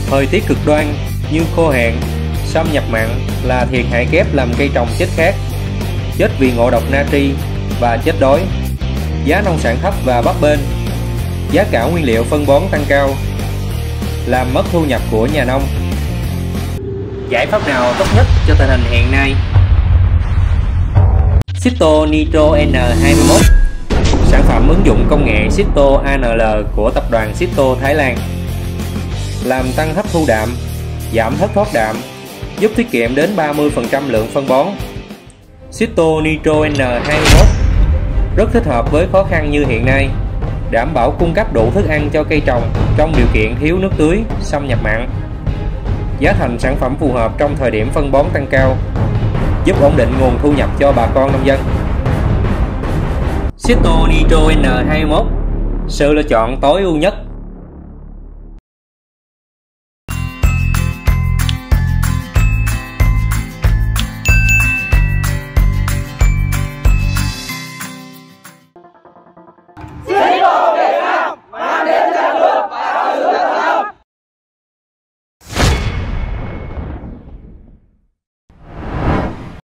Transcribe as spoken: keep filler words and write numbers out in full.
Thời tiết cực đoan như khô hạn, xâm nhập mặn là thiệt hại kép làm cây trồng chết khát, chết vì ngộ độc natri và chết đói. Giá nông sản thấp và bấp bênh, giá cả nguyên liệu phân bón tăng cao, làm mất thu nhập của nhà nông. Giải pháp nào tốt nhất cho tình hình hiện nay? Cito Nitro N hai mươi mốt, sản phẩm ứng dụng công nghệ Cito A N L của tập đoàn Cito Thái Lan, làm tăng hấp thu đạm, giảm thất thoát đạm, giúp tiết kiệm đến ba mươi phần trăm lượng phân bón. Cito Nitro N hai mươi mốt rất thích hợp với khó khăn như hiện nay, đảm bảo cung cấp đủ thức ăn cho cây trồng trong điều kiện thiếu nước tưới, xâm nhập mặn. Giá thành sản phẩm phù hợp trong thời điểm phân bón tăng cao, giúp ổn định nguồn thu nhập cho bà con nông dân. Cito Nitro N hai mươi mốt, sự lựa chọn tối ưu nhất